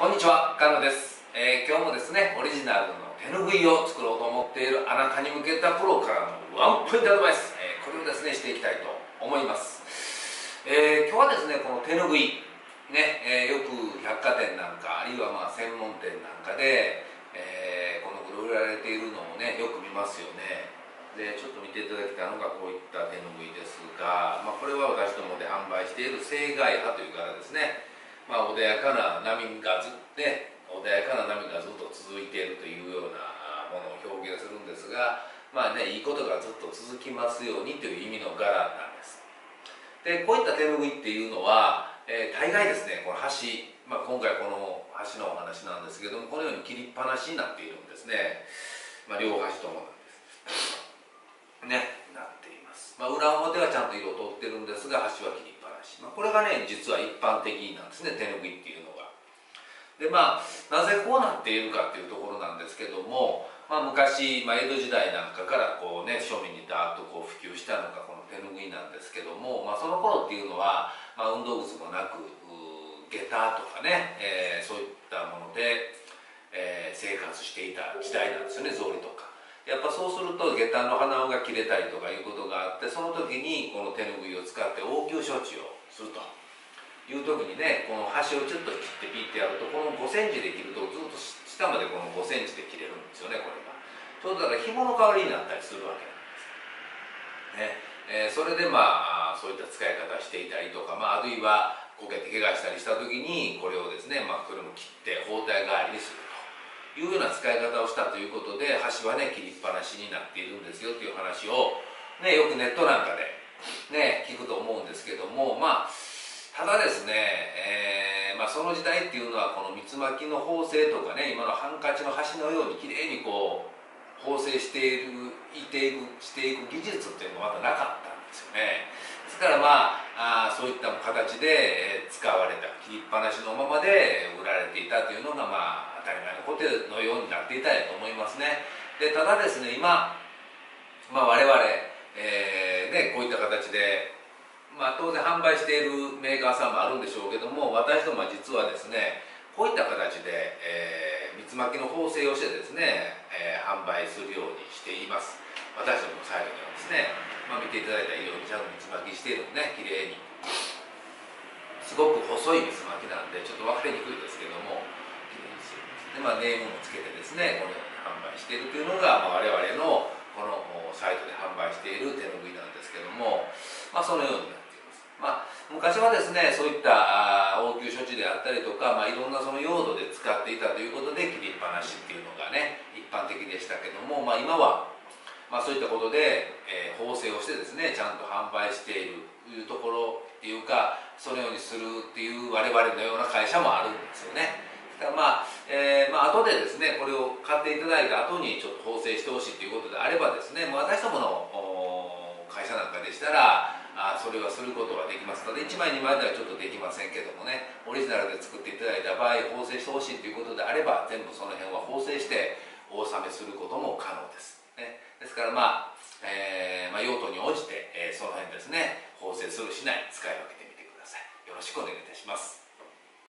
こんにちは、菅野です。今日もですね、オリジナルの手ぬぐいを作ろうと思っているあなたに向けたプロからのワンポイントアドバイス、これをですね、していきたいと思います。今日はですね、この手ぬぐい、ね、よく百貨店なんか、あるいは専門店なんかで、この売られているのをね、よく見ますよね。で、ちょっと見ていただきたいのがこういった手ぬぐいですが、これは私どもで販売している青海波という柄ですね。穏やかな波がずっと続いているというようなものを表現するんですが、いいことがずっと続きますようにという意味の柄なんです。で、こういった手ぬぐいっていうのは、大概ですね、この端、今回この端のお話なんですけども、このように切りっぱなしになっているんですね。両端ともなんですね、なっています。裏表はちゃんと色を通ってるんですが、端は切りっぱなし。これがね、実は一般的なんですね、手ぬぐいっていうのが。で、なぜこうなっているかっていうところなんですけども、昔、江戸時代なんかからこうね、庶民にダーッとこう普及したのがこの手ぬぐいなんですけども、その頃っていうのは、運動靴もなく、下駄とかね、そういったもので、生活していた時代なんですよね、草履とか。やっぱそうすると下駄の鼻緒が切れたりとかいうことがあって、その時にこの手ぬぐいを使って応急処置をするという時にね、この端をちょっと切ってピッてやると、この5センチで切るとずっと下までこの5センチで切れるんですよね、これが。ちょうどだから紐の代わりになったりするわけなんです。それでそういった使い方していたりとか、あるいはこけて怪我したりした時にこれをですね、これも切って包帯代わりにするというような使い方をしたということで、端はね切りっぱなしになっているんですよという話を、ね、よくネットなんかで、ね、聞くと思うんですけども、ただですね、その時代っていうのはこの三つ巻きの縫製とかね、今のハンカチの端のようにきれいにこう縫製していく技術っていうのがまだなかったんですよね。ですからそういった形で使われた切りっぱなしのままで売られていたというのが当たり前のことのようになっていたと思いますね。で、ただですね、今、我々、こういった形で当然販売しているメーカーさんもあるんでしょうけども、私どもは実はですね、こういった形で、三つ巻きの縫製をしてですね、販売するようにしています。私どものサイトではですね、見ていただいたようにちゃんと三つ巻きしているのね、綺麗に。すごく細い三つ巻きなんでちょっと分かりにくいですけども、綺麗にしています。で、ネームもつけてですね、このように販売しているというのが、我々のこのサイトで販売している手ぬぐいなんですけども、そのようになっています。昔はですね、そういった応急処置であったりとか、いろんなその用途で使っていたということで切りっぱなしっていうのがね、一般的でしたけども、今は、そういったことで、縫製をしてですね、ちゃんと販売しているというところっていうか、そのようにするっていう我々のような会社もあるんですよね。だから後でですね、これを買っていただいた後にちょっと縫製してほしいということであればですね、私どもの会社なんかでしたらそれはすることはできますので、1枚2枚ではちょっとできませんけどもね、オリジナルで作っていただいた場合、縫製してほしいということであれば、全部その辺は縫製してお納めすることも可能です、ね。ですから用途に応じて、その辺ですね、縫製するしない使い分けてみてください。よろしくお願いいたします。